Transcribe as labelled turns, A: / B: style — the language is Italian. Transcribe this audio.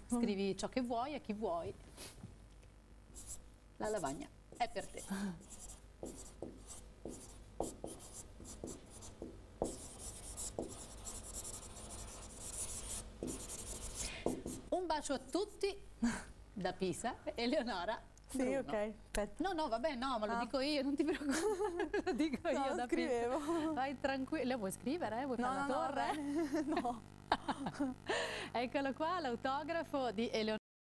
A: Scrivi ciò che vuoi a chi vuoi. La lavagna è per te. Un bacio a tutti da Pisa, Eleonora.
B: Sì,
A: Bruno.
B: ok, aspetta.
A: No, no, vabbè, no, ma lo dico io, non ti preoccupare, lo dico io da
B: scrivevo.
A: Pisa. Vai tranquilla, vuoi scrivere? Vuoi fare la torre?
B: No.
A: Eccolo qua, l'autografo di Eleonora.